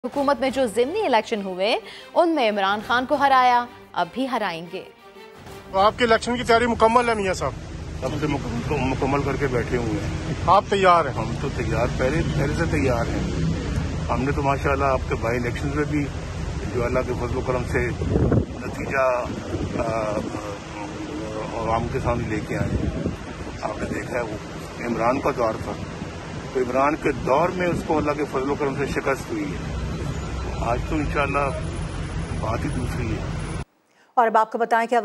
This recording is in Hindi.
हुकूमत में जो ज़िमनी इलेक्शन हुए उनमें इमरान खान को हराया, अब भी हराएंगे। तो आपके इलेक्शन की तैयारी मुकम्मल है मियां साहब? अब से मुकम्मल करके बैठे हुए हैं। आप तैयार हैं? हम तो तैयार पहले से तैयार हैं। हमने तो माशाल्लाह आपके बाई इलेक्शन में भी जो अल्लाह के फजल करम से नतीजा आवाम के सामने लेके आए। आपने देखा है वो इमरान का दौर था, तो इमरान के दौर में उसको अल्लाह के फजल करम से शिकस्त हुई है। आज तो इंशाल्लाह बात ही दूसरी है। और अब आपको बताएं कि